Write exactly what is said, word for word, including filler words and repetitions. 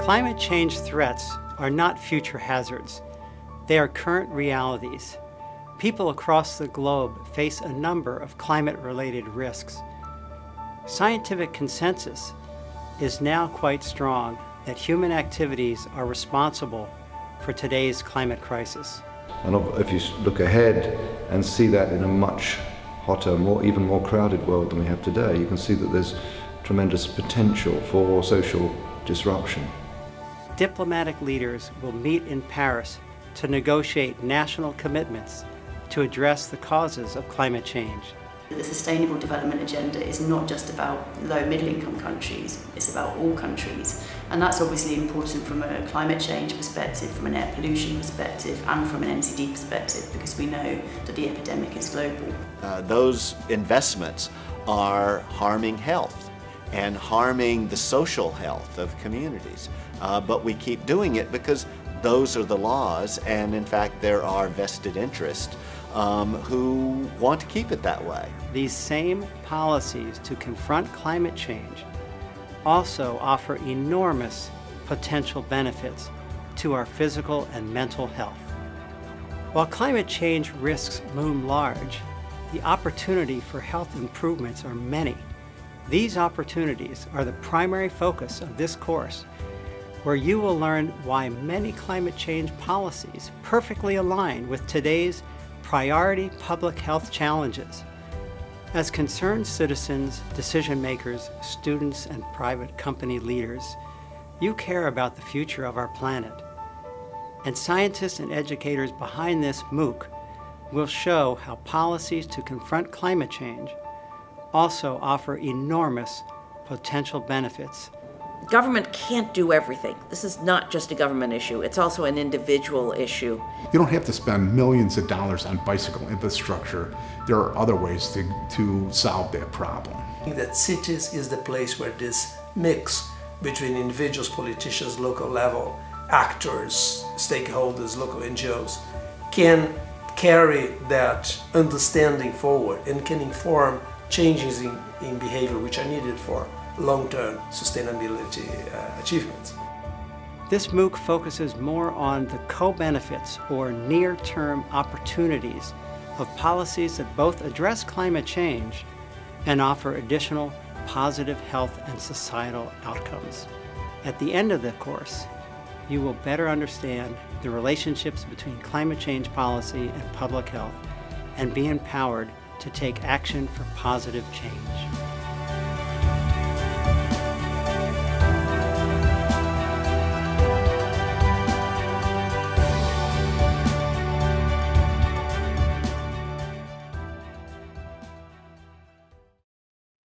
Climate change threats are not future hazards. They are current realities. People across the globe face a number of climate-related risks. Scientific consensus is now quite strong that human activities are responsible for today's climate crisis. And if you look ahead and see that in a much hotter, more, even more crowded world than we have today, you can see that there's tremendous potential for social disruption. Diplomatic leaders will meet in Paris to negotiate national commitments to address the causes of climate change. The Sustainable Development Agenda is not just about low middle income countries, it's about all countries. And that's obviously important from a climate change perspective, from an air pollution perspective, and from an N C D perspective, because we know that the epidemic is global. Uh, those investments are harming health and harming the social health of communities. Uh, but we keep doing it because those are the laws, and in fact there are vested interests um, who want to keep it that way. These same policies to confront climate change also offer enormous potential benefits to our physical and mental health. While climate change risks loom large, the opportunity for health improvements are many. These opportunities are the primary focus of this course, where you will learn why many climate change policies perfectly align with today's priority public health challenges. As concerned citizens, decision makers, students, and private company leaders, you care about the future of our planet. And scientists and educators behind this MOOC will show how policies to confront climate change also offer enormous potential benefits. Government can't do everything. This is not just a government issue, it's also an individual issue. You don't have to spend millions of dollars on bicycle infrastructure. There are other ways to, to solve that problem. I think that cities is the place where this mix between individuals, politicians, local level, actors, stakeholders, local N G Os, can carry that understanding forward and can inform changes in, in behavior which are needed for long-term sustainability uh, achievements. This MOOC focuses more on the co-benefits or near-term opportunities of policies that both address climate change and offer additional positive health and societal outcomes. At the end of the course, you will better understand the relationships between climate change policy and public health and be empowered to take action for positive change.